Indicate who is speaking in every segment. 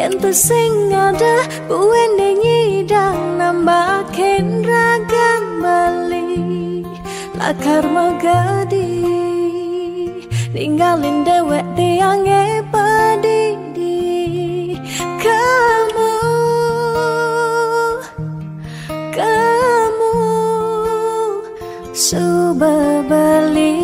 Speaker 1: Ento sing ada buwene nyidang nambah ken ragan bali lakar magadi ninggalin dewek tiange padidi kamu suba bali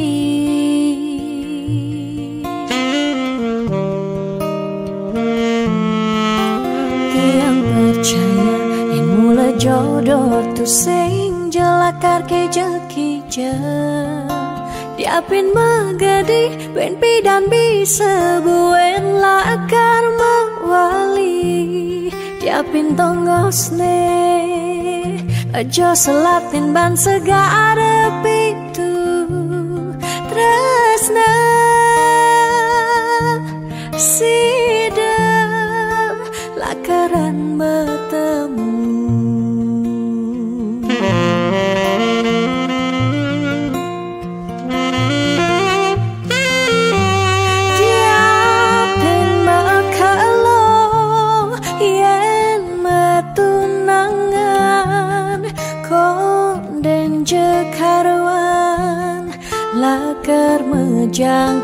Speaker 1: tiang percaya yang mula jodoh tu sing jelakar ke jekija diapin magadi ben pidan bisa buen lakar mawali diapin tongosne aja selatin ban segara pitu tresna sida lakaran bertemu diapin makalo yen matunangan konden jekarwan lakar mejang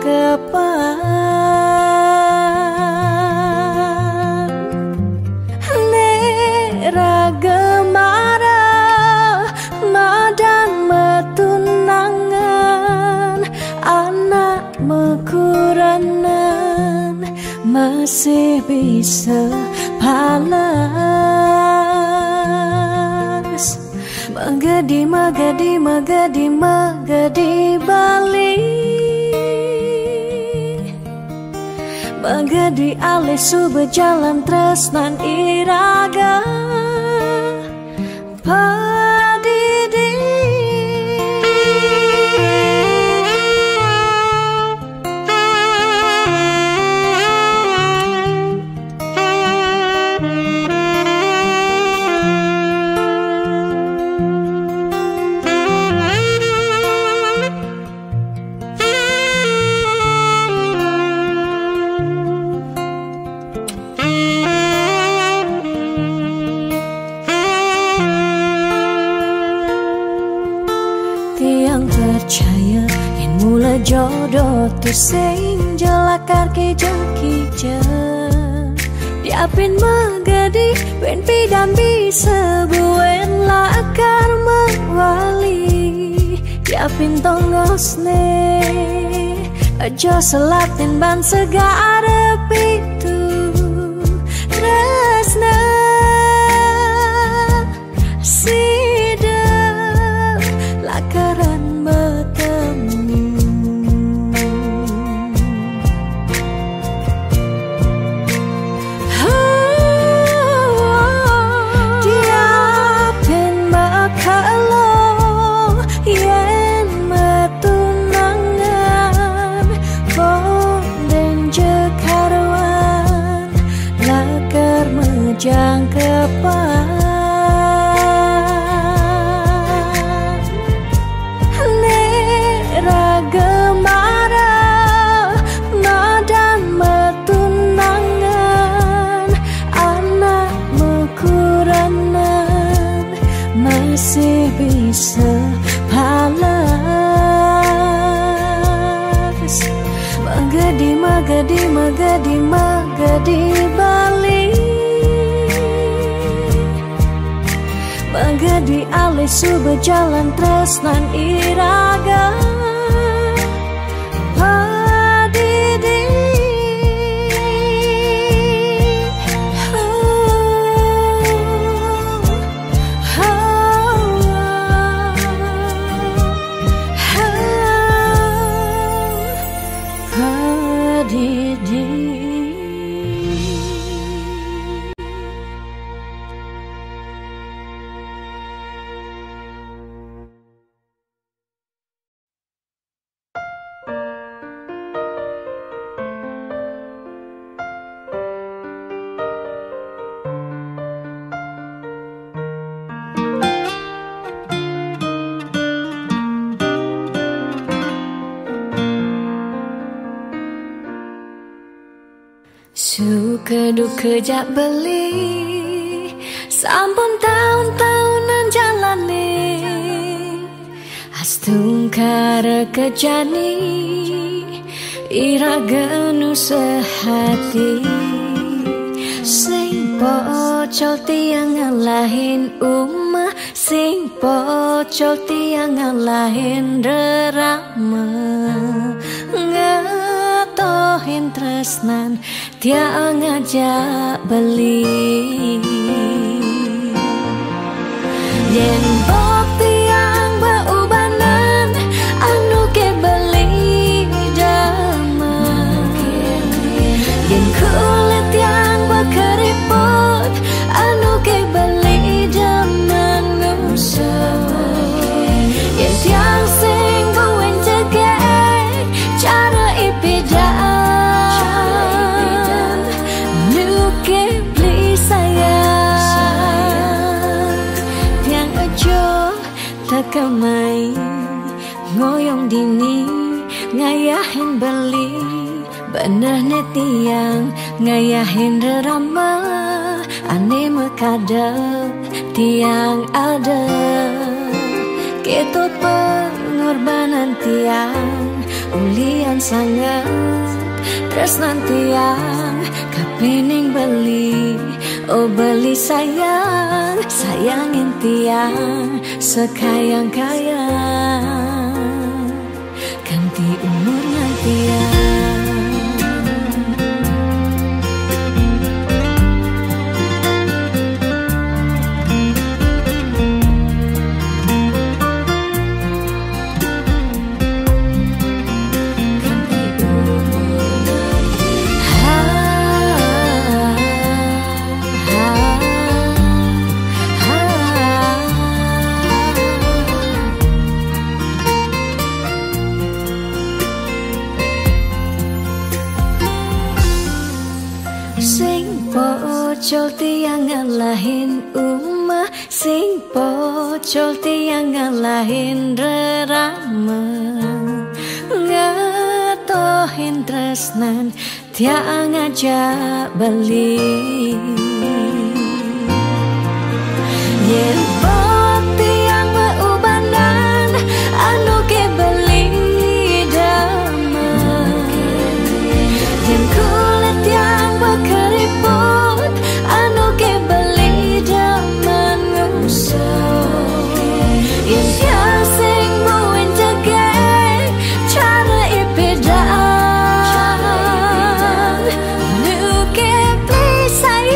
Speaker 1: kepan nera gemara madan metunangan anak mekuranan masih bisa palas magadi magadi magadi magadi bali magadi alih suba jalan tresnan iraga padidi tiang percaya yang mula jodoh tu sing jelakar ke jekija diapin magadi ben pidan bisa buen lakar mawali diapin tongosne aja selatin ban segara pitu tresna sida lakaran bertemu diapin makalo yen metunangan konden jekarwan lakar mejang kepan gemara madan metunangan anak mekuranan masih bisa palas magadi magadi magadi magadi bali magadi alih suba jalan tresnan iraga Suka duka jak beli, sampun tahun-tahunan jalani, astungkara kejani, iraganu sehati. Sing pocol tiang ngalahin umah, sing pocol tiang ngalahin rerama, ngatohin tresnan tiang ngajak beli. Yen bok tiang beubanan anu ke beli dama, yen kulit tiang berkeriput anu ke beli dama ngusah, yen tiang sing buen jegek cara ipidan nu ke beli sayang. Tiang ajo takamai ngoyong dini ngayahin beli, bener tiang ngayahin rerama, ane mekadep tiang ada. Keto pengorbanan tiang ulian sangat, tresnan tiang kapining beli. Oh beli sayang, sayangin tiang sekayang-kayang, ganti umurnya tiang. Pocol tiang ngalahin umah, sing pocol tiang ngalahin rerama, ngatohin tresnan tiang ngajak beli. Yen bok tiang beubanan anu ke beli dama, yen kulit tiang berkeriput anu ke beli dama ngusah, yen tiang sing buen jegek cara ipidan nu ke beli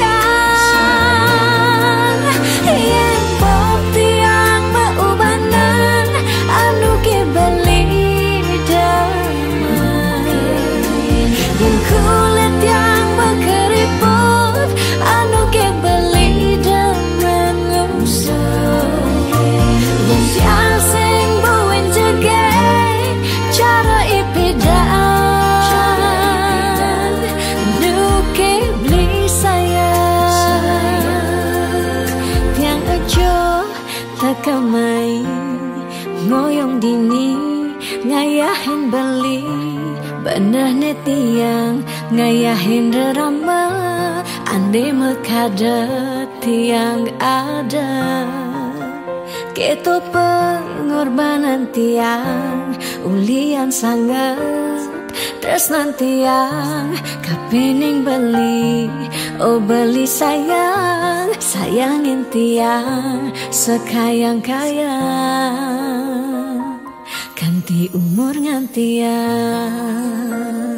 Speaker 1: sayang. Yen bok tiang beubanan anu ke beli dama, yen kulit tiang berkeriput anu ke beli dama ngusah, yen tiang sing buen jegek cara ipidan nu ke beli sayang. Tiang ajo takamai ngoyong dini ngayahin beli, bener tiang ngayahin rerama, ande mekadep tiang ada. Keto pengorbanan tiang ulian sangat, tresnan tiang kapining beli. Oh beli sayang, sayangin tiang sekayang-kayang, ganti umur ngantiang.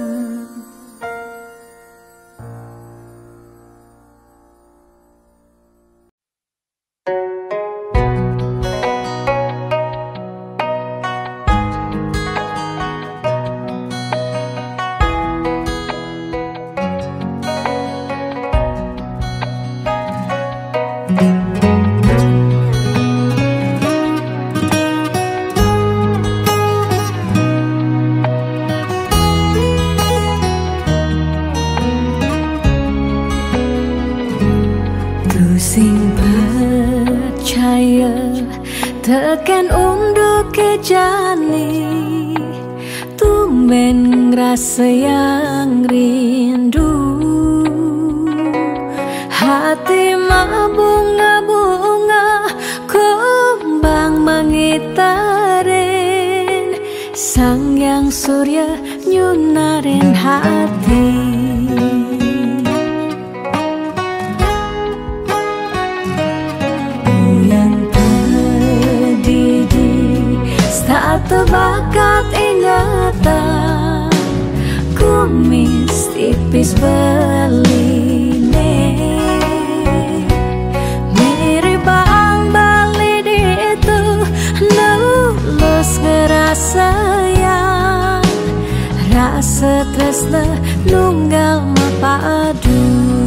Speaker 1: Tekan unduk ke jani, tumben ngerasa yang rindu. hati bunga-bunga kumbang mengitarin sang yang surya nyunarin hati. Bulan pedidi satu bakat ingatan kumis tipis beline mirip bang bali itu lulus ngerasa yang rasa tresna nunggal mapadu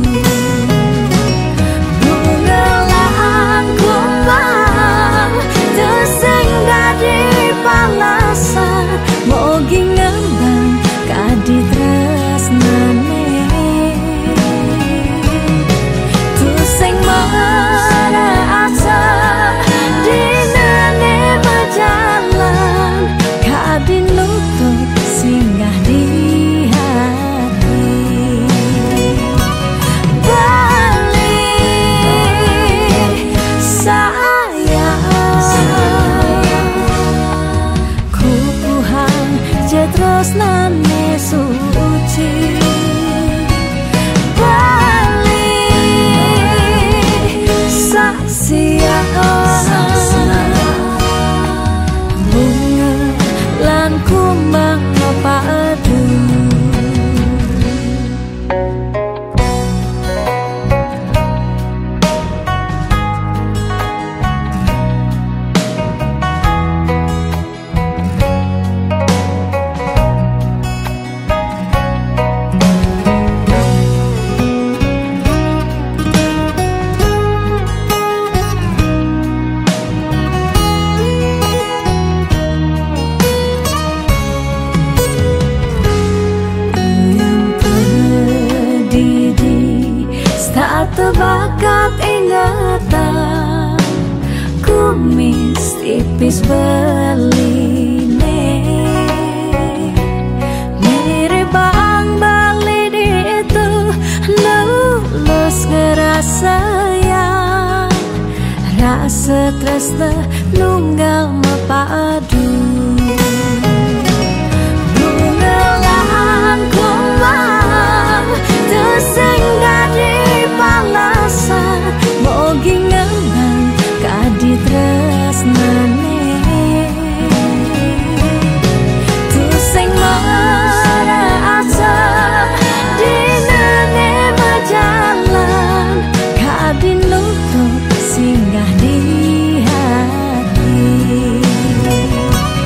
Speaker 1: bungelan kumbang tuseng gadi palasan mogi ngembang kadi tresnane tuseng merasa dinane berjalan kadi lutut singgah di hati balik sayang kupuhan jetresnane suci balik saksian bunga lan kumbang padu. Satu bakat ingatan kumis tipis beline mirip bang bali itu lulus ngerasa yang rasa tresna nunggal mapadu bungelan kumbang tuseng gadi palasan mogi ngembang kadi tresnane tuseng merasa dinane berjalan kadi lutut singgah di hati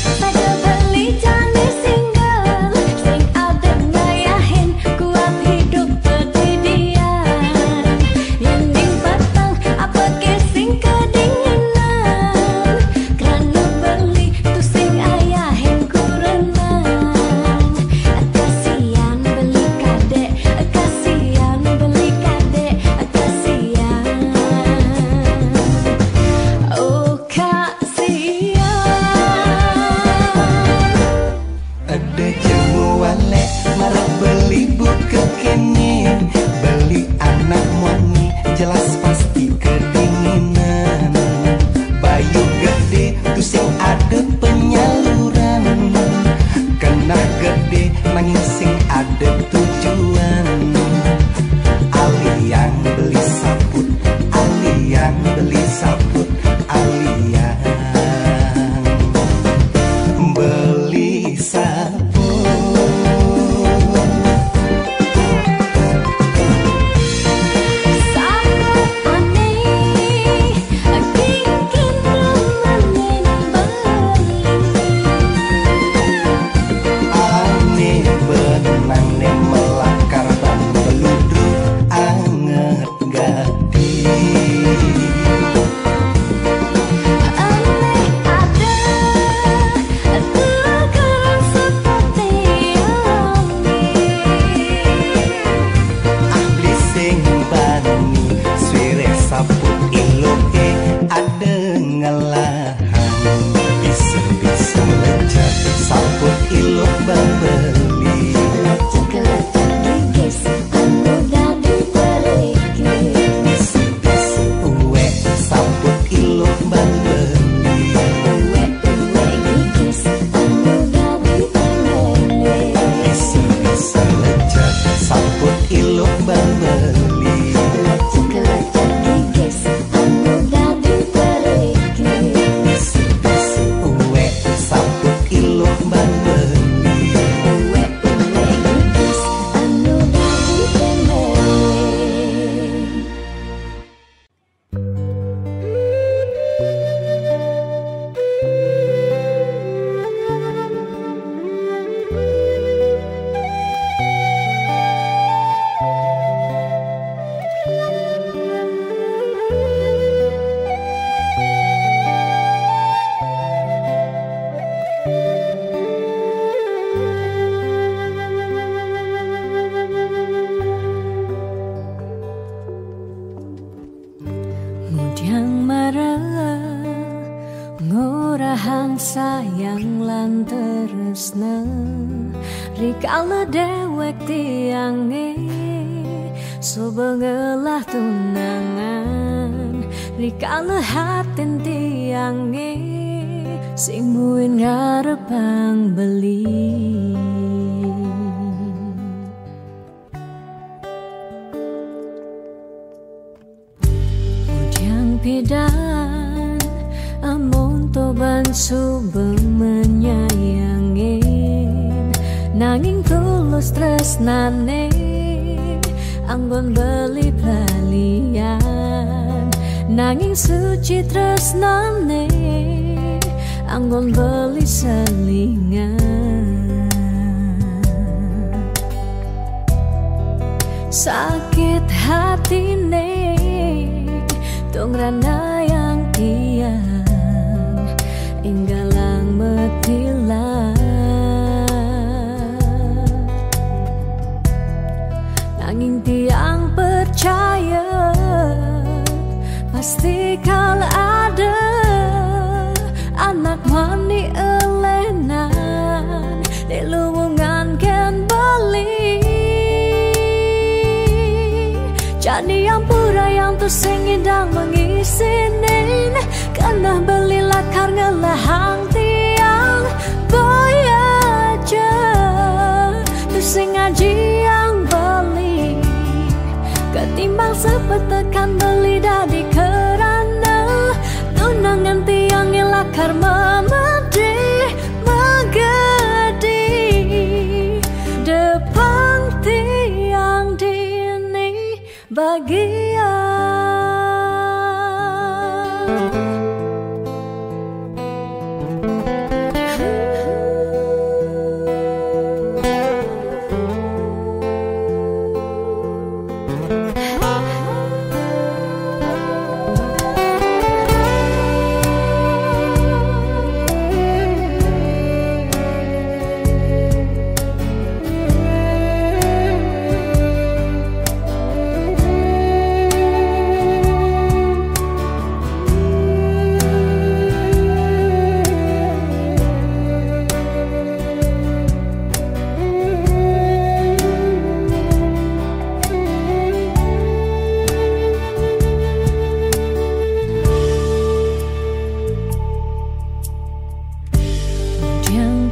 Speaker 1: sayang lan tresna rikala dewek tiange sobengelah tunangan rikala hatin tiange sing muin ngarepang beli. Ujang pidan amon toban subeng menyayangin nanging tulus tresnane anggon beli pelalian nanging suci tresnane anggon beli selingan. Sakit hatine tong rana yang tiang inggalang metilan nanging tiang percaya pasti kalau ada anak mani elenan di luwungan ken beli jadi yang pura yang tu singidang mengisinin karena beli lakar ngelahang tiang boy aja tu sing ngaji yang beli ketimbang sepetekan beli dadi kerana tunangan tiang lakar memedi megedi depan tiang dini bagian.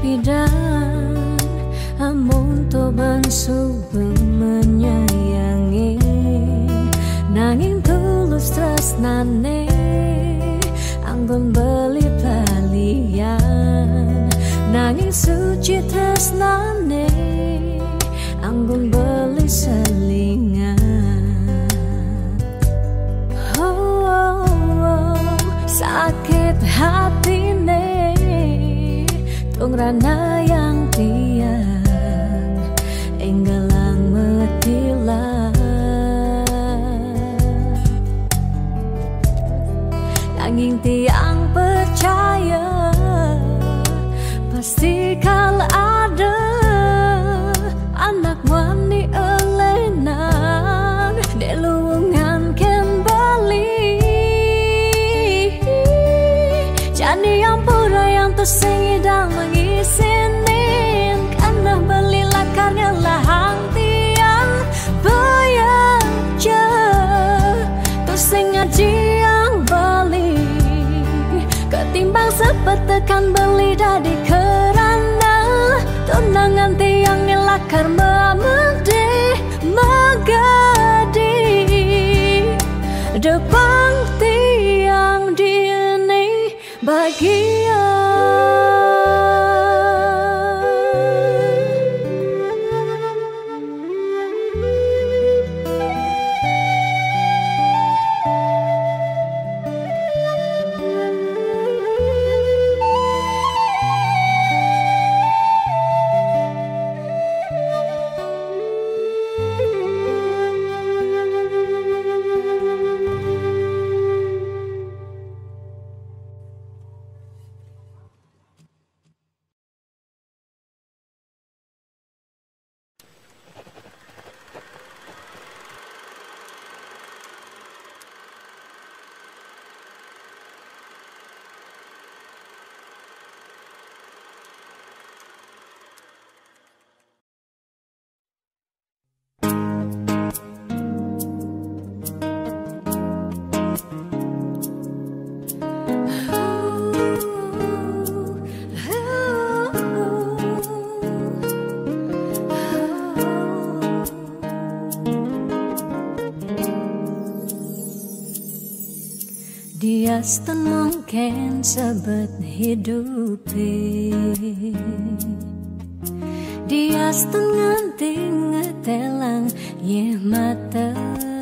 Speaker 1: pidan amun to bangsu menyayangi nanging tulus tresnane anggon beli balian nanging suci tresnane anggon beli selingan. Sakit hatine tung rana yang tiang enggalang metilah nanging tiang percaya pasti kal ada anak wani elenan delungan kembali jani yang pura yang tersing idang mengisinin karena beli lakarnya lahang tiang bayar je tersing ngaji yang beli ketimbang sepetekan beli dari kerana tunangan tiang lakar memede magadi depan tiang dini bahagia. Dia mungkin sebet hidupi dia nganti ngetelang ye mata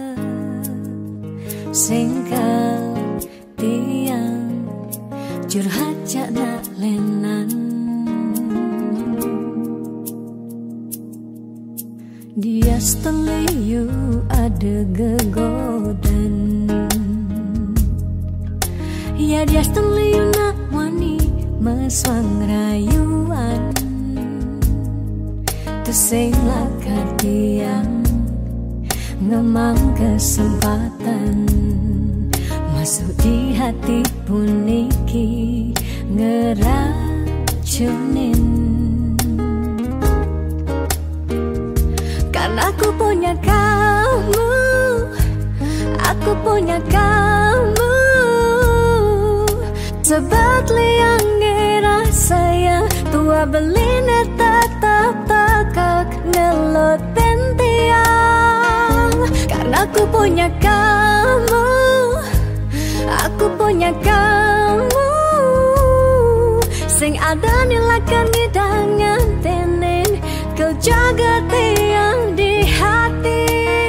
Speaker 1: singkal tiang curhat jak nak lenan dia liu ada gegodan ya dia liu nak wani meswang rayuan tersing lakar tiang ngemang kesempatan masuk di hati puniki ngeracunin karena aku punya kamu, aku punya kamu sebat liang ngerasa yang tua beline tetap takak ngeloten tiang karena aku punya kamu, aku punya kamu sing ada nilakan ngidangan tenen kau jaga tiang di hati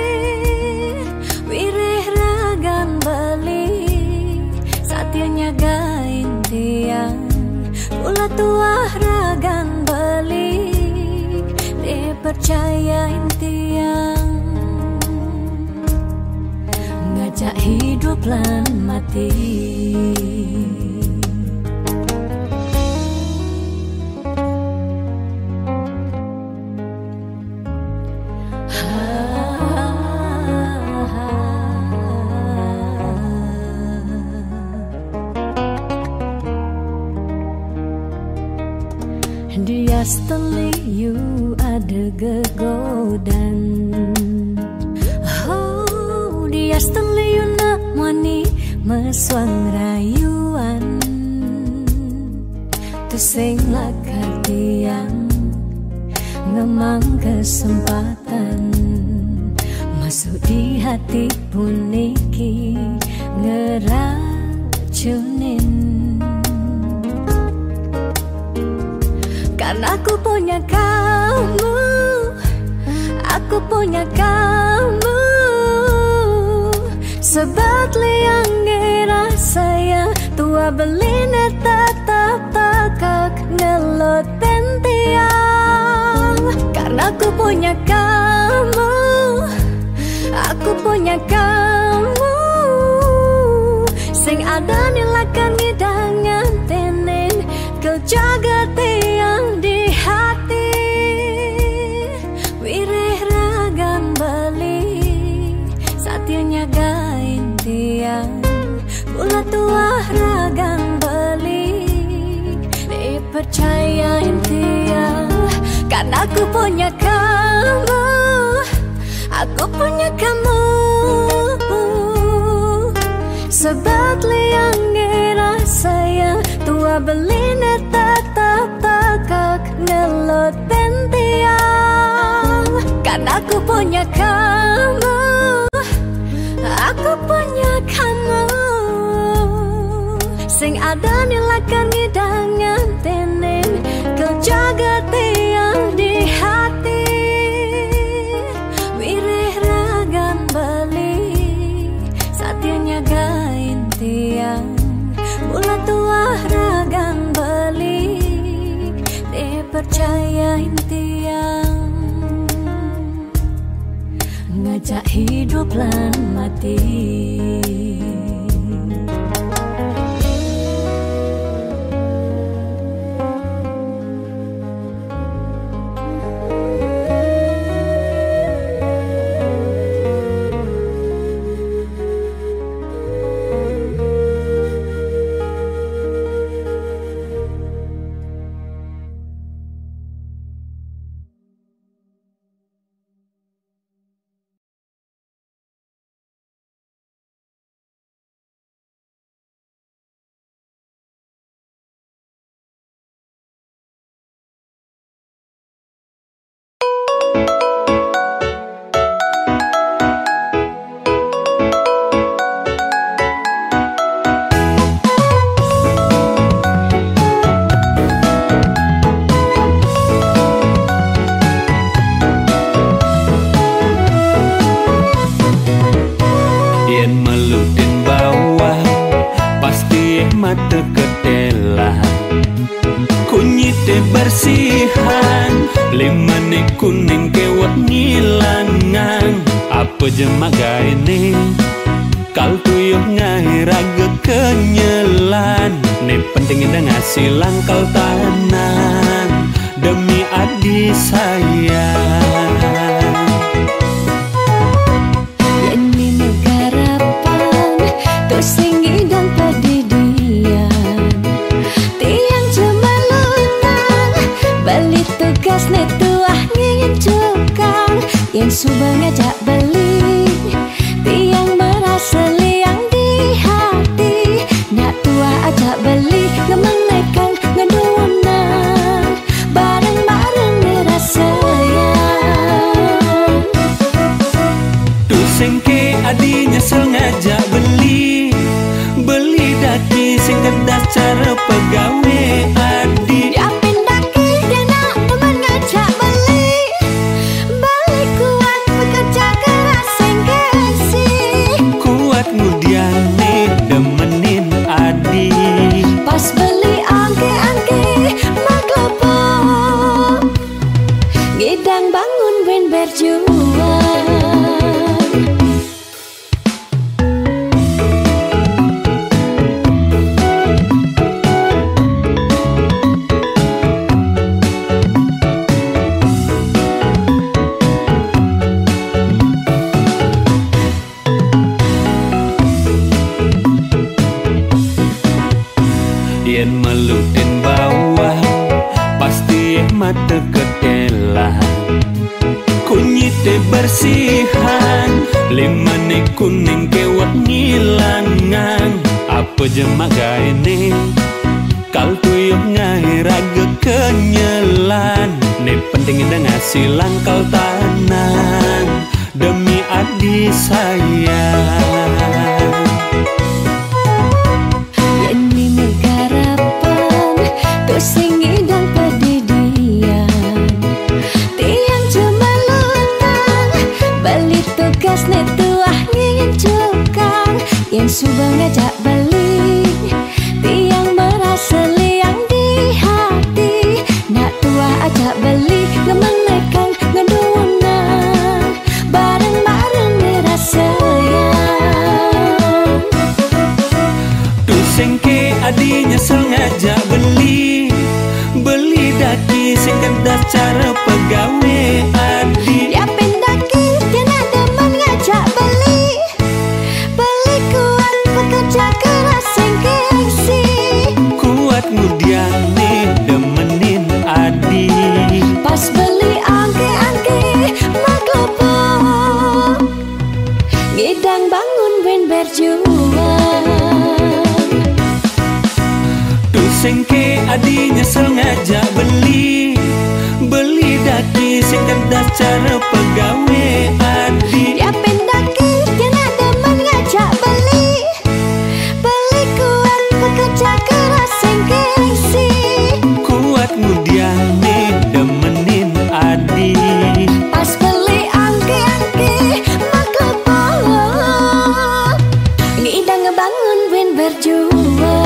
Speaker 1: wirih ragan beli satianya gain tiang pula tua ragan beli dipercayain tiang ngajak hidup lan mati. Dia liu ada gegodan oh dia liu nak wani meswang rayuan sing lakar tiang ngemang kesempatan masuk di hati puniki ngeracunin. Karena aku punya kamu, aku punya kamu. Sebab liang ngerasa ya tua belina tetap takak ngeloten tiang. Karena aku punya kamu, aku punya kamu. Sing ada nilakan ngidangan tenen kau jaga tiang di hati. Wireh ragam beli satianya gain tiang. Bulat tuah ragam beli dipercayain tiang. Karena aku punya kamu, aku punya kamu. Sebab liang ngerasa ya tua belina tetap takak ngeloten tiang. Karena aku punya kamu, aku punya kamu. Sing ada nilakan ngidangan tenen kau jaga tiang di hati. Wireh ragam beli satianya gain tiang. Bulat tuah ragam beli dipercayain tiang. Ngajak hidup lan mati.
Speaker 2: Bersihan limane kuning kewat ngilangan apa jemaga ini kal tuyuh ngahiraga kenyelan ne penting ida ngasilang kal tanan demi adi sayang.
Speaker 1: Ini negarapan tuh singgi dan padidian tiang cemalutan balik tugas netuah ngingin cukang yang subang ngajak beli tiang merasa liang di hati nak tua ajak beli ngemang nekan ngedunan bareng-bareng ngerasa sayang.
Speaker 2: Tuh sengke adi nyesel ngajak beli daki sing kedas cara pegawe adi
Speaker 1: diapin daki dia nak teman ngajak beli balik kuat bekerja keras sengkesi
Speaker 2: kuat ngudiane demenin adi
Speaker 1: pas beli angke-angke maklopo ngidang bangun ben berjuang.
Speaker 2: yen melutin bawah pasti mata ketelah kunyite bersihan limane kuning kewat ngilangan apa jemaga ini kal tuyuh ngahe raga kenyelan. Ne penting dah ngasih langkau tanang demi adik sayang.
Speaker 1: Ini megarapan tuh singi dan pedidian tiang cuma lutang balik tugas ne tuah ngin cukang yang subang ngajak balik tiang merasa liang di hati nak tua ajak balik ngemang nekang ngeduunang bareng-bareng ngerasa sayang.
Speaker 2: Tuh sengke adinya sengaja beli daki singkat cara pegawai adi.
Speaker 1: Dia pendaki dia nak demen ngajak beli kuat bekerja keras sengkesi
Speaker 2: Kuat mudian nih demenin adi.
Speaker 1: pas beli angke-angke maklopo ngidang bangun ben berjuang.
Speaker 2: Tuh sengke adinya sengaja beli daki singkat cara pegawai adi.
Speaker 1: Dia pendaki dia nak demen ngajak beli kuat bekerja keras sengkesi
Speaker 2: Kuat mudian nih demenin adi.
Speaker 1: pas beli angke-angke maklopo ngidang ngebangun ben berjuang.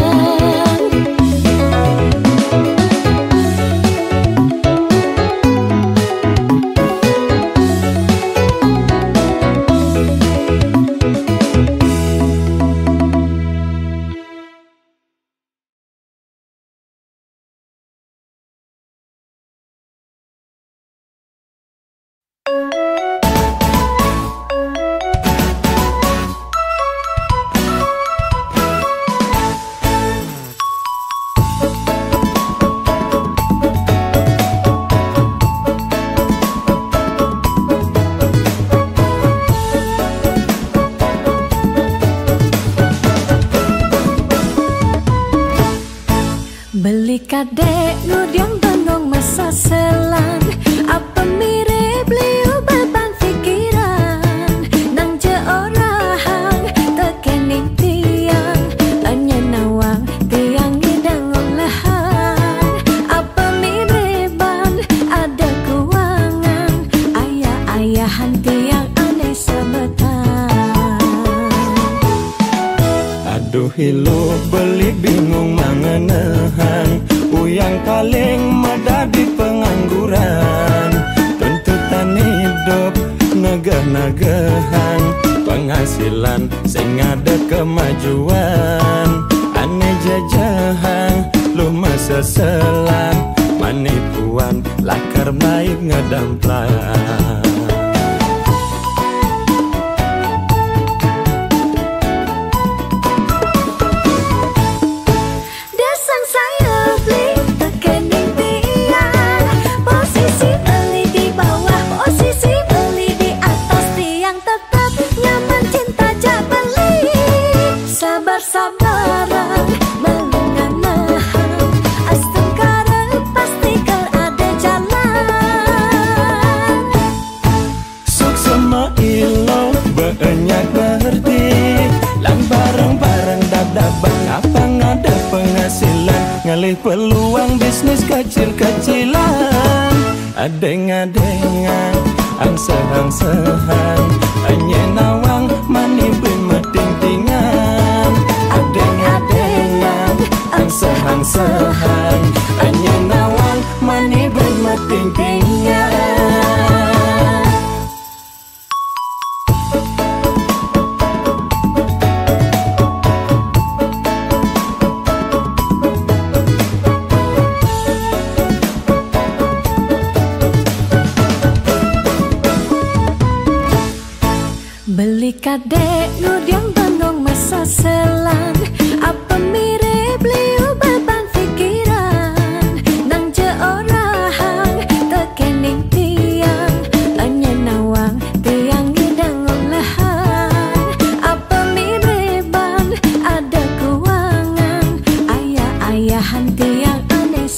Speaker 1: Beli kadek ngudiang bengong masa selang apa mirip liu beban pikiran nang je orang tekening tiang hanya nawang tiang ngidang olahan apa mireban ada keuangan ayah-ayahan tiang aneh sebetan.
Speaker 2: Aduh hilu beli bingung mangenehan uyang paling medadi pengangguran tuntutan hidup negah-negahan penghasilan sing ada kemajuan aneh jajahan lu masa selang manipuan lakar baik ngedamplang.
Speaker 1: Sabar-sabaran mengenang astengkara pasti ada jalan.
Speaker 2: Sok sama ilo banyak berarti lan bareng-bareng dadabang apa ngada penghasilan ngalih peluang bisnis kecil-kecilan adeng-adengan angsehan-sehan hanya nawang mani meting-tingan adeng-adengan angsehan-sehan hanya nawang mani meting-tingan.
Speaker 1: Beli kadek ngudiang bengong masa selang apa mirip liu beban pikiran nang je orang tekening tiang hanya nawang tiang ngidang olahan apa mireban ada keuangan ayah-ayahan tiang aneh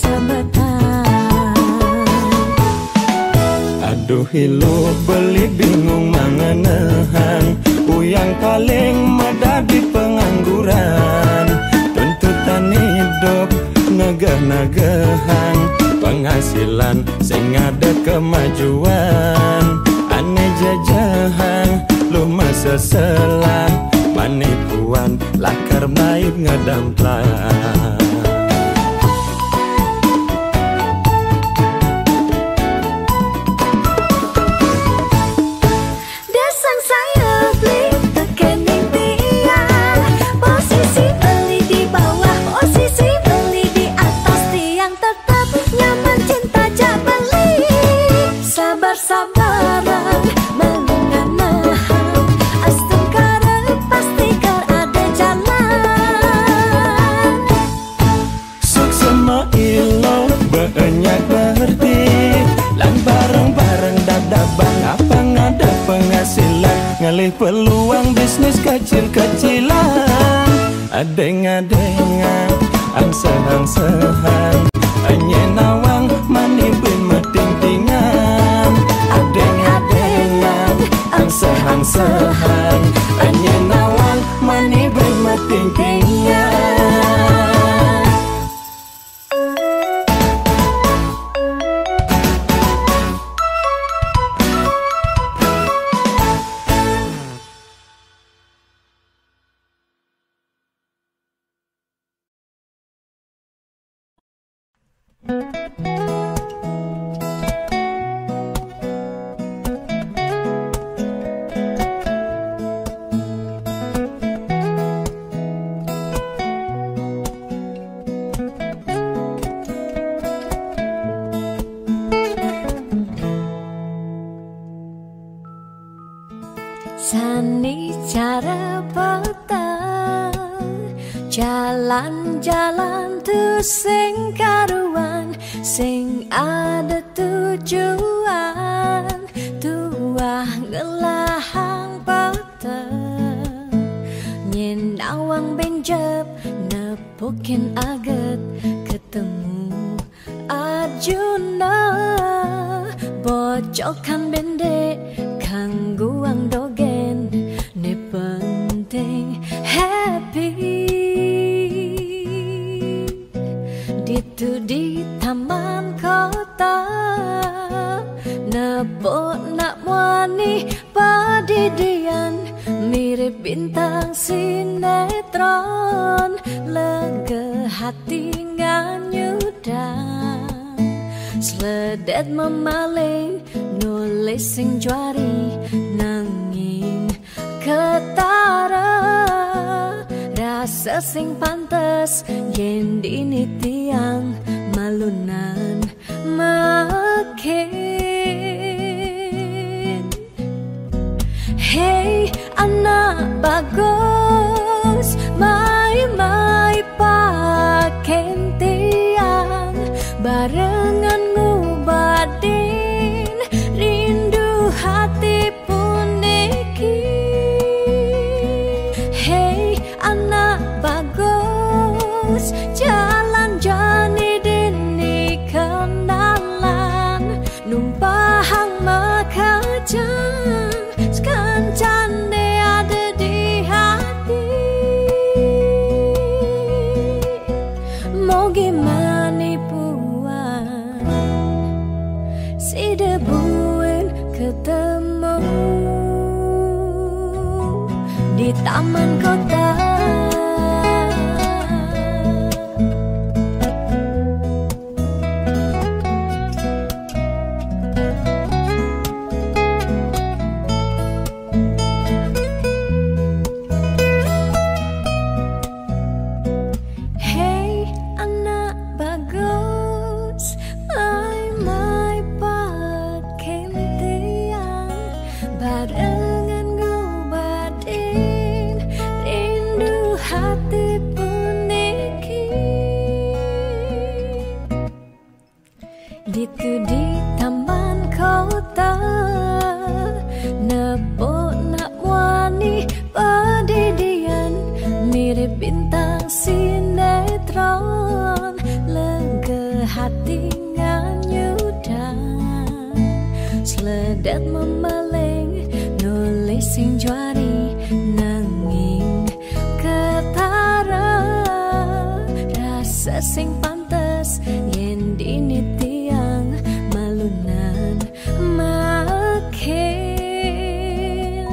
Speaker 2: Hilu beli bingung mangenehang, uyang paling medadi pengangguran. Tuntutan hidup negah-negahang, penghasilan sing ada kemajuan. Aneh jajahan lu masa selang, penipuan lakar baik ngedamplang.
Speaker 1: Desang saya beli tekening tiang, posisi beli di bawah, posisi beli di atas tiang, tetap nyaman cinta jak beli. Sabar-sabaran mengenahang, astengkara pasti kar ada jalan.
Speaker 2: Sok sama ilo banyak berarti, lan bareng-bareng dadaban apa ngada penghasilan, ngalih peluang bisnis kecil-kecilan. Adeng-adengan angsa-angsahan, hanya nawang manipin meting-tingan. Adeng-adengan angsa-angsahan, hanya nawang manipin meting-tingan.
Speaker 1: Sani cara petang, jalan-jalan tu sing karuan, sing ada tujuan, tuah ngelahang petang. Nyen awang benjep nepukin aget, ketemu Arjuna, bocokan bendek kangguang dogen, ne penting happy. Ditu di taman kota, nepok nak wani padidian, mirip bintang sinetron, lega hati nganyudan. Sledet memaling nulis sing juari, nanging ketara rasa sing pantes yen dini tiang malunan makin. Hey anak bagus, mai-mai paken tiang, barengan ngubadin rindu hati puniki. Hey anak bagus, jalan jani dini kenalan, numpahang makajang, sekancan de ada di hati. Mau gimana puan, si debuin ketemu di taman kota. Hey anak bagus, mai-mai paken tiang, barengan ngubadin rindu hati puniki. Ditu di taman kota, nepok nak wani padidian, mirip bintang sinetron, lega hati nganyudan. Sled dat memeleng nulis sing juari nanging ketara rasa sing pantes yen dini tiang malunan makin.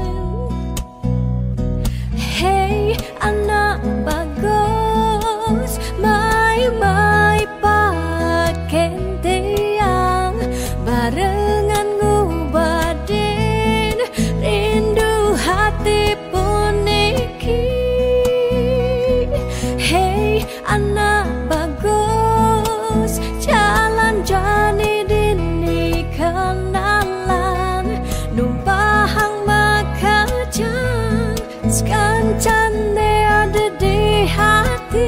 Speaker 1: Hey anak bagus mai paken tiang barengan ngubadin rindu hati puniki. Hey anak bagus jalan jani dini kenalan numpahang makajang sekancane ada di hati.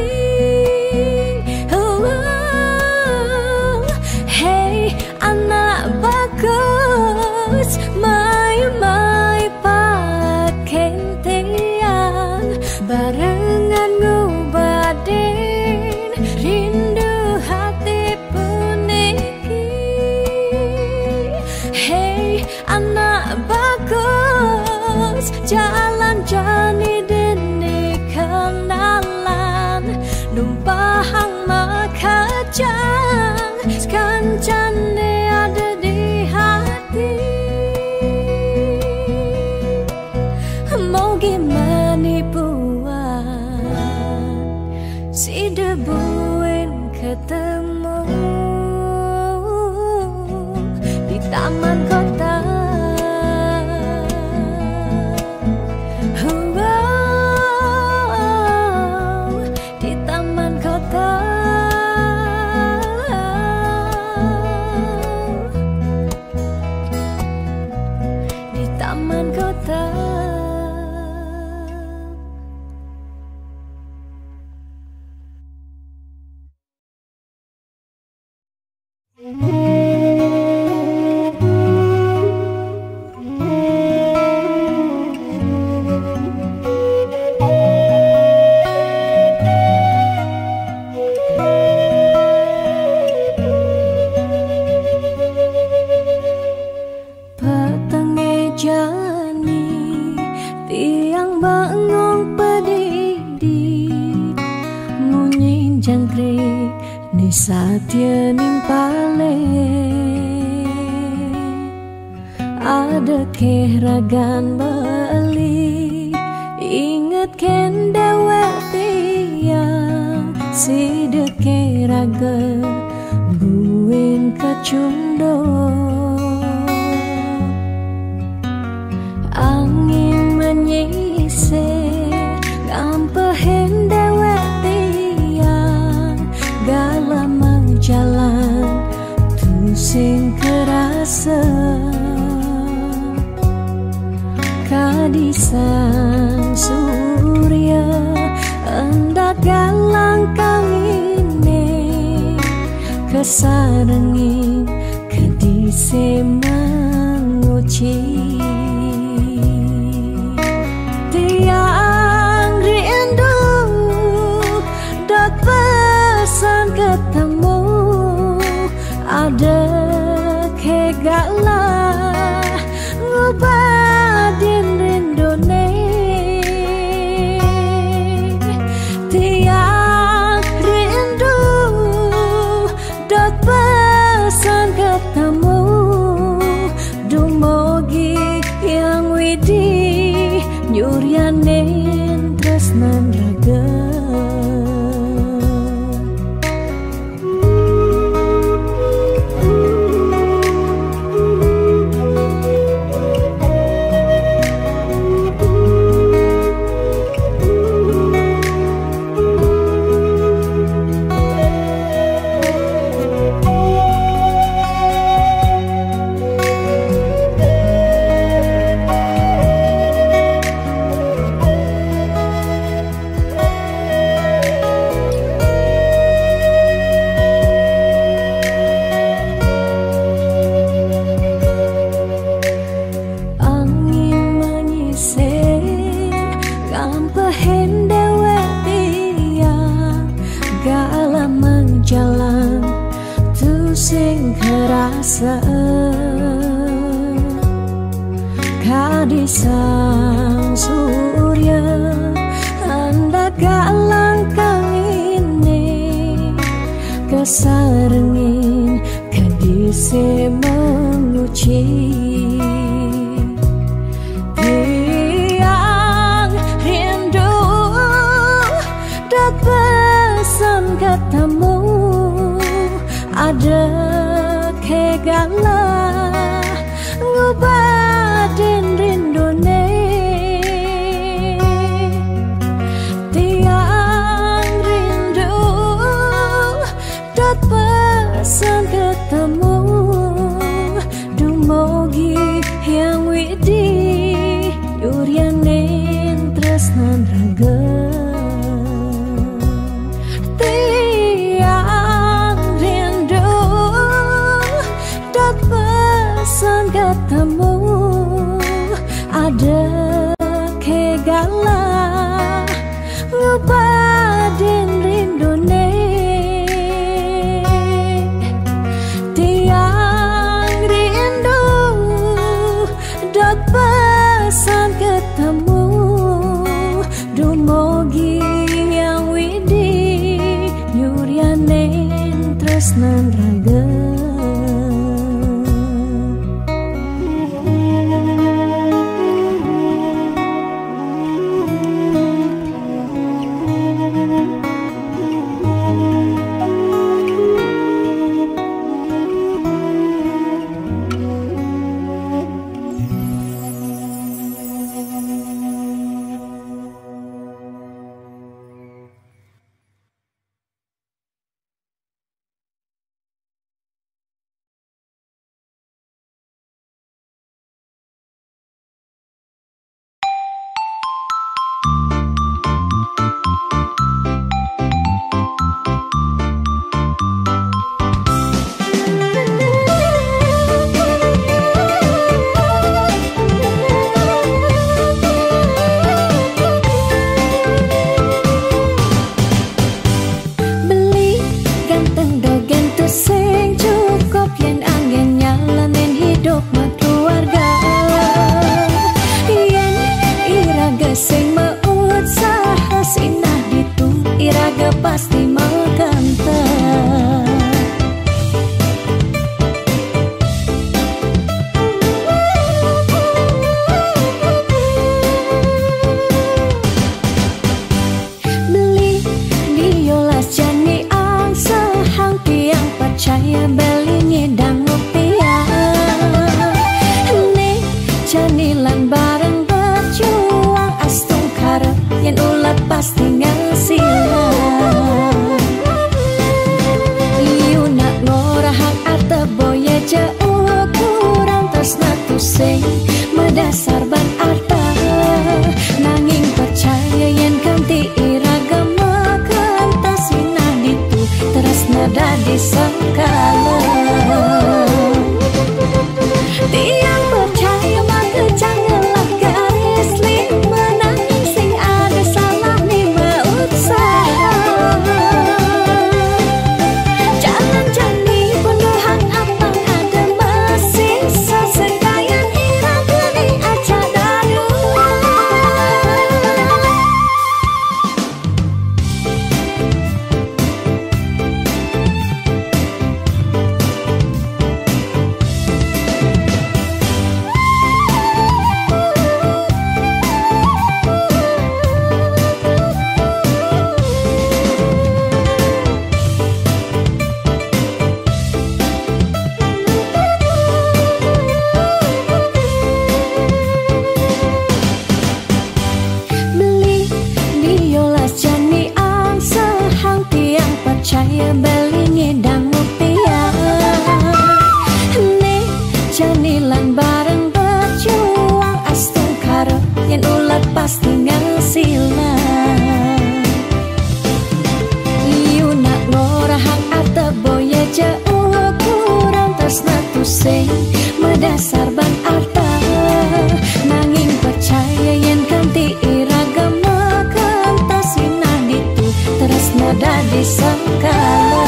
Speaker 1: Hey anak bagus mai paken tiang barengan ngubadin rindu hati puniki. Hey anak bagus jalan jani dini kenalan numpahang makajang sekancane ada di hati. Mau gimana buat si debuin ketemu di taman kota. Di taman kota. Di taman kota. Petenge jani tiang bangong pedidi munyi jangkrik ni satya nimpale ada keragan beli inget ken dewek tiang si dekeraga buin kacundo. Angin menyisir ngampehen dewek tiang galamang jalan tusing kerasa kadisan surya endak galang kangine kesarengi kedise manguci. Tiang rindu dat pesan ketemu ada kegala ngubadin rindone. Tiang rindu dat pesan ketemu dumogi yang widi nyuryanen tresnan raga.
Speaker 3: sing kerasa
Speaker 1: Kadisang surya anda galang ini kesarengin kadise menguci tiang rindu dat pesan katamu ada kegala ngubatin rindone tiang rindu dat pesan ketemu dumogi yang widi yurianin tresnan raga tiang rindu dat pesan ketemu ada kegala ngubatin rindone tiang rindu dat pesan ketemu dumogi yang widi yurianin tresnan raga pasti mengkantar beli diolas jani ang sehang tiang percaya beli ngedang rupiah nih janilan bareng berjuang astung karep yang ulat pasti ngasilah sing medasar ban arta nanging percaya yen kanti iragama kantasina ditu tresna dadi sangkala tiang percaya maka janganlah garis lima nanging sing ada salah ni berusaha jalan jani penuhan apa ada masih sesekaya percaya beli ngedang rupiah nih janilan bareng berjuang astung karep yang ulat pasti ngasilah yuna ngorahang ata boya jauh kurang tresna tusing medasar ban arta nanging percaya yen kanti iragama kantasina ditu tresna dadi sangkala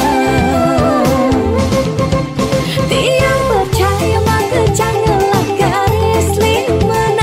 Speaker 1: tiang percaya maka janganlah garis lima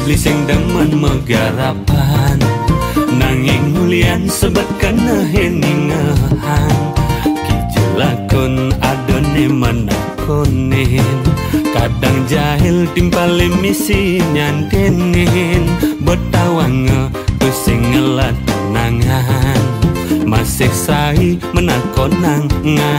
Speaker 2: beli sing demen megarapan nanging mulian sebab kena heningahan kijelakon adone menakonin kadang jahil timpali misi nyantenin betawang pusing ngelat nangan masih sai menakon nang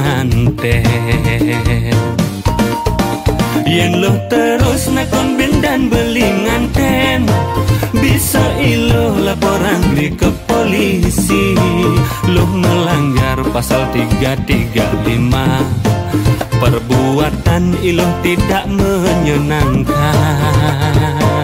Speaker 2: nganten yen lo terus nakon ben dan beli nganten bisa ilo laporan di ke polisi lo melanggar pasal 335 perbuatan ilo tidak menyenangkan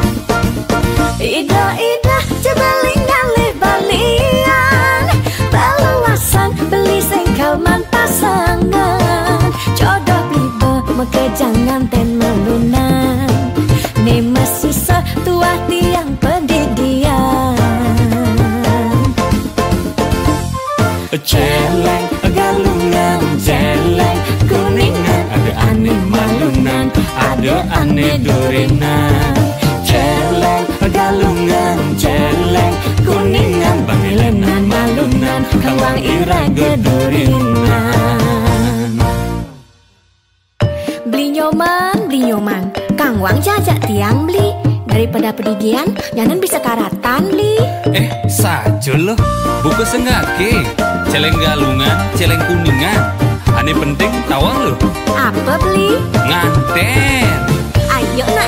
Speaker 1: Ida cebeling ngalih balian Balawasan beli sengkelman pasangan Jodoh blibe mekejangan ten melunan Ne masih setua tiang pendidian
Speaker 2: Celeng galungan celeng kuningan ada aneh malunan ada aneh durinan celeng galungan celeng kuningan bangilenan malunan kawang ira gedurinan
Speaker 1: Beli nyoman Kang Wang jajak tiang beli daripada pedidian nyanan bisa karatan li
Speaker 2: sajo loh buku sengake celeng galungan celeng kuningan aneh penting tawang loh
Speaker 1: apa beli
Speaker 2: nganten
Speaker 1: ayo nak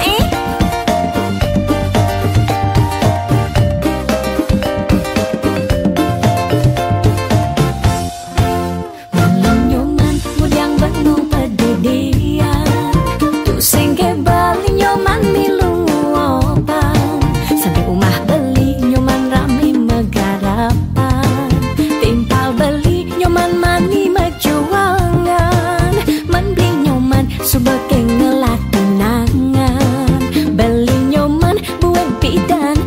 Speaker 1: nyoman mudang benung pedidian tu sengke bali nyoman milu opan sampai umah beli nyoman rame megarapan timpal beli nyoman mani mejuangan man beli nyoman sebagai ngelat tunangan beli nyoman buat bidan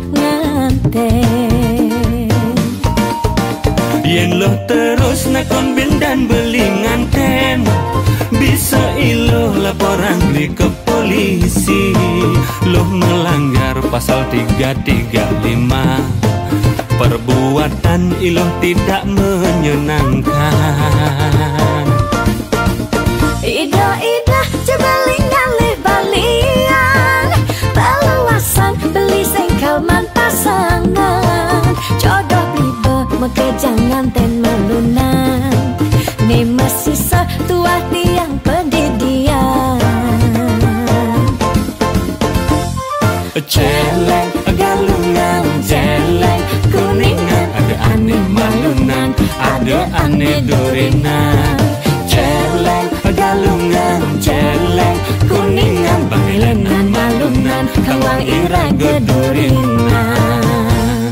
Speaker 1: nganten
Speaker 2: yen lo terus nakon ben dan beli nganten bisa ilo laporan di ke polisi lo melanggar pasal 335 perbuatan ilo tidak menyenangkan
Speaker 1: Ida cebeling ngalih balian Balawasan beli sengkelman pasangan Jodoh blibe mekejangan ten melunan Ne masih setua tiang pendidian
Speaker 2: celeng galungan celeng kuningan ada aneh malunan ada aneh durinan celeng galungan celeng kuningan bangilenan malunan kawang ira gedurinan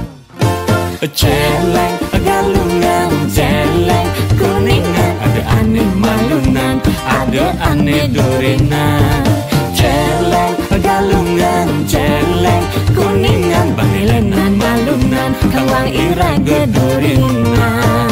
Speaker 2: celeng galungan celeng kuningan ada aneh malunan ada aneh durinan celeng galungan celeng kuningan bangilenan malunan kawang ira gedurinan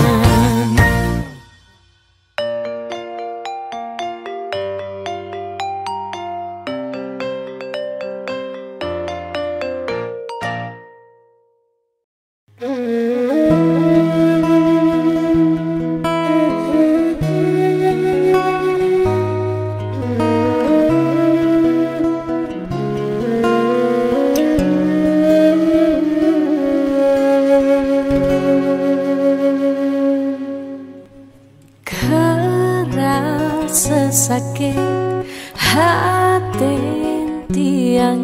Speaker 1: sakit hati tiang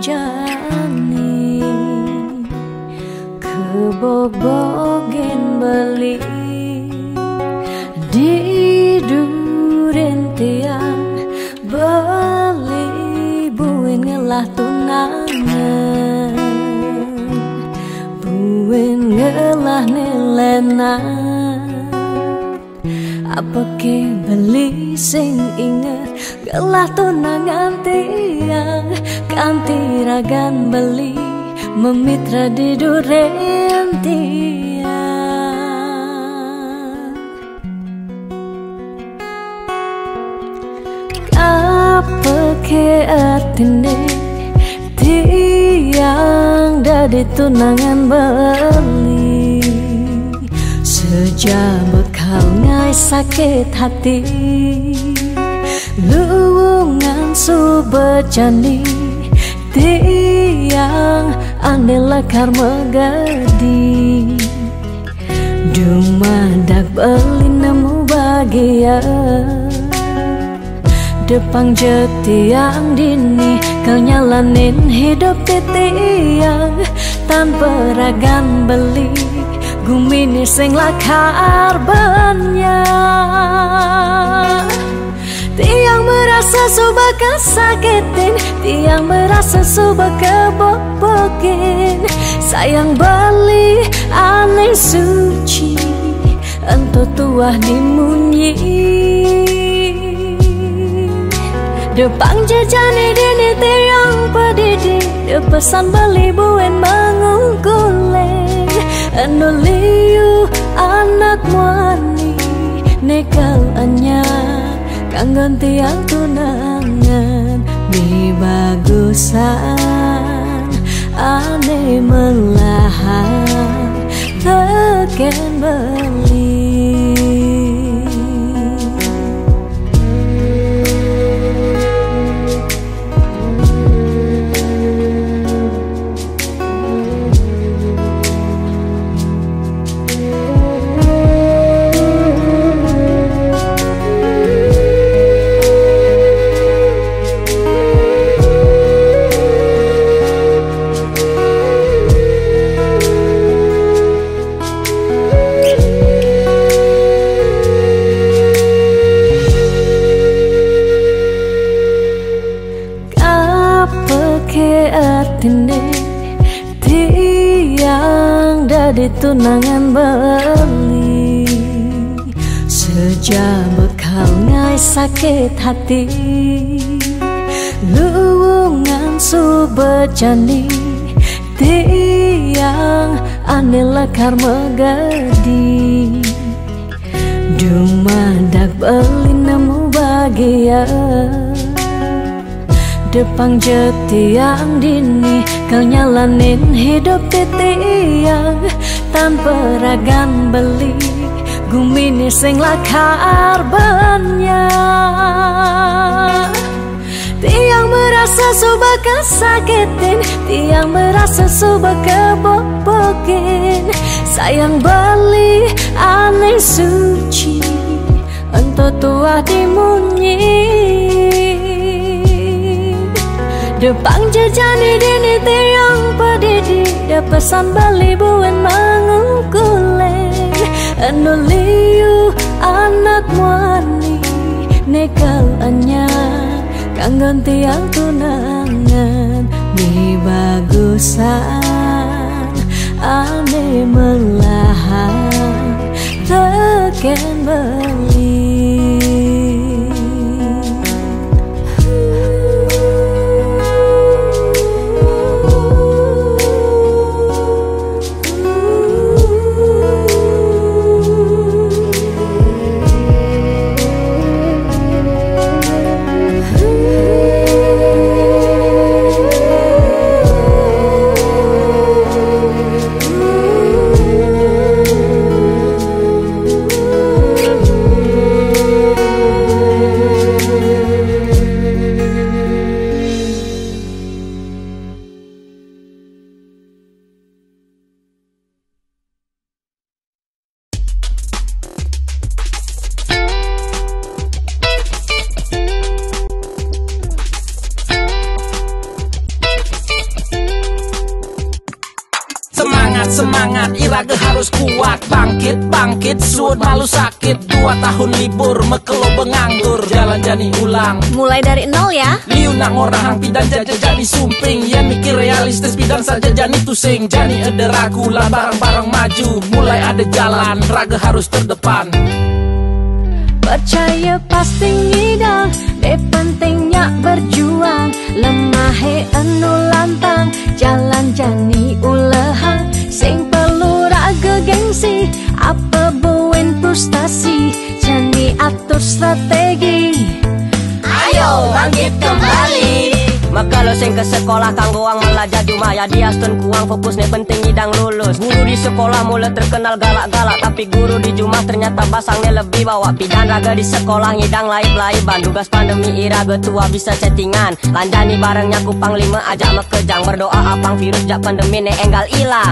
Speaker 1: jani kebobogen beli di duren tiang beli buin ngelah tunangan buin ngelah nelenan apa ke beli sing inget gelah tunangan tiang kanti ragan beli memitra di duren tiang apa ke artine dari tunangan beli. Sejabut kau ngai sakit hati, luwungan subejani tiang ane lekar megadi. Dumadak beli nemu bahagia, depang jetiang dini kau nyalanin hidup titiang tanpa ragan beli gumini sing lakar banyak. Tiang merasa suba kesakitin, tiang merasa suba kebobokin. Sayang beli aneh suci, ento tuah dimunyi. Depang jejani dini tiang pedidi, depesan beli buen mengungkuleng. Anu liu anak wani, nekal anyar kanggon tiang tunangan. Mi bagusan ane melahan teken beli. Tiang dari tunangan beli. Sejabut kau ngai sakit hati, luwungan subejani tiang ane lekar megadi. Dumadak beli nemu bahagia, depang jetiang dini kau nyalanin hidup titiang tanpa ragan beli gumini sing lakar banyak. Tiang merasa suba kesakitin, tiang merasa suba kebobokin. Sayang beli aneh suci, ento tuah dimunyi. Depang jejani dini tiang pedidi, depesan beli buen mengungkuleng. Anu liu anak wani, nekal anyar kanggon tiang tunangan. Mi bagusan ane melahan teken beli.
Speaker 3: Semangat Iraga harus kuat, bangkit suut malu sakit. 2 tahun libur mekelo benganggur, jalan jani ulang
Speaker 1: Mulai dari nol ya.
Speaker 3: liu nak ngorang pidan jaja jani sumping. Yan mikir realistis pidan saja jani tusing. Jani ada ragu lah bareng-bareng maju, mulai ada jalan raga harus terdepan.
Speaker 1: Percaya pasti ngidang, pentingnya berjuang. Lemahe anu lantang, jalan jani ulehan. Sing perlu raga gengsi, apa buen frustasi. Jani atur strategi,
Speaker 3: Ayo bangkit kembali,
Speaker 4: Maka lo sing ke sekolah kanggo ang belajar cuma ya dia stun kuang fokus nih penting idang lulus. Guru di sekolah mulai terkenal galak-galak, tapi guru di Jumat ternyata basangnya lebih bawa pidan raga di sekolah ngidang laib-laiban. Tugas pandemi iraga tua bisa chattingan, lanjani barengnya ku panglima ajak mekejang, berdoa apang virus jak pandemi ne enggal ilang.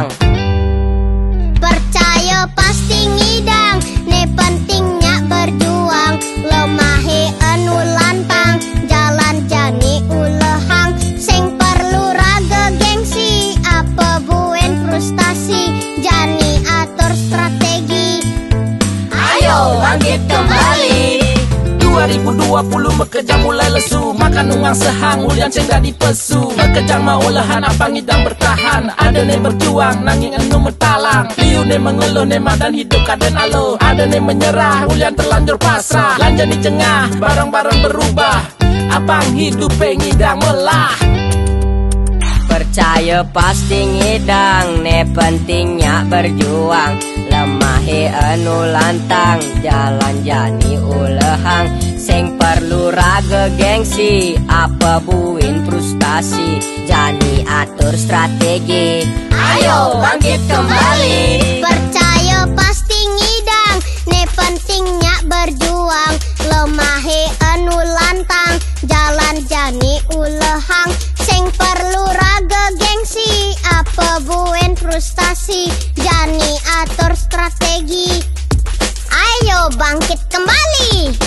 Speaker 1: Percaya pasti ngidang, ne pentingnya berjuang. Lemahe anu lantang, jalan jani ulehang. Sing perlu raga gengsi, apa buen frustasi, jani atur strategi.
Speaker 3: Ayo bangkit kembali. 2020 mekejang mulai lesu, makan ungang sehang ulian cengga di pesu. Mekejang mau lahan apa ngidang bertahan, ada ne berjuang nanging enu metalang. Liu ne mengeluh ne madan hidup kaden alo, ada ne menyerah ulian terlanjur pasrah. Lanjani cengah barang-barang berubah, apang hidup ngidang melah.
Speaker 4: Percaya pasti ngidang, ne pentingnya berjuang. Lemahe anu lantang, jalan jani ulehang. Sing perlu raga gengsi, apa buin frustasi, jani atur strategi.
Speaker 3: Ayo bangkit kembali.
Speaker 1: Percaya pasti ngidang, ne pentingnya berjuang. Lemahe anu lantang, jalan jani ulehang. Sing perlu raga gengsi, apa buen frustasi, jani atur strategi. Ayo bangkit kembali.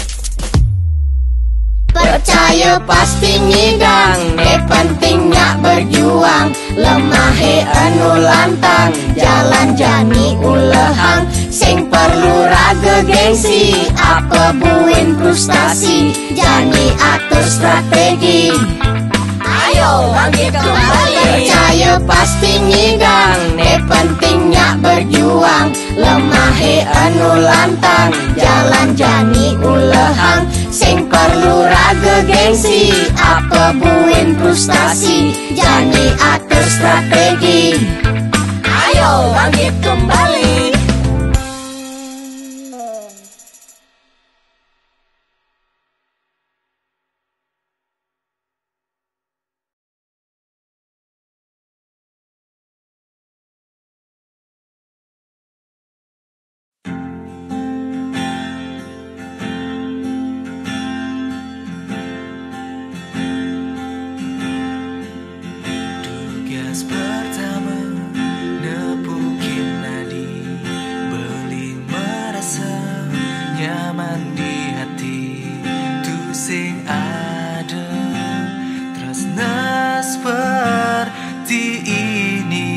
Speaker 3: Percaya pasti ngidang, ne pentingnya berjuang. Lemahe anu lantang, jalan jani ulehang. Sing perlu raga gengsi, apa buin frustasi, jani atur strategi. Ayo bangkit kembali. Percaya pasti ngidang, ne pentingnya berjuang. Lemahe anu lantang, jalan jani ulehang. Sing perlu raga gengsi, apa buin frustasi, jani atur strategi. Ayo bangkit kembali.
Speaker 5: Tugas pertama nepukin nadi, beli merasa nyaman di hati. Tu sing ada tresna seperti ini,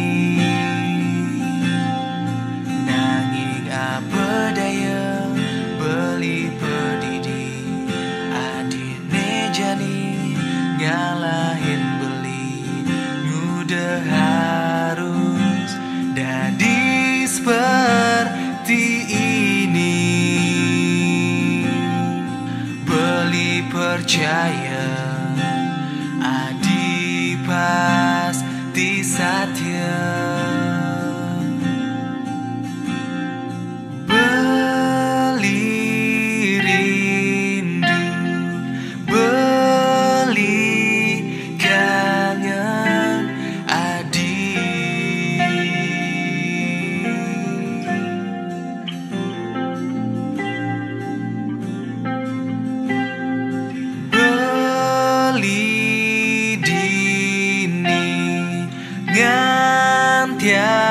Speaker 5: nanging apa daya beli pedidi. Adine jani ngalahin beli, udah harus dadi seperti ini. Beli percaya adi pasti satya. Beli rindu, beli kangen adi. Beli dini ngantian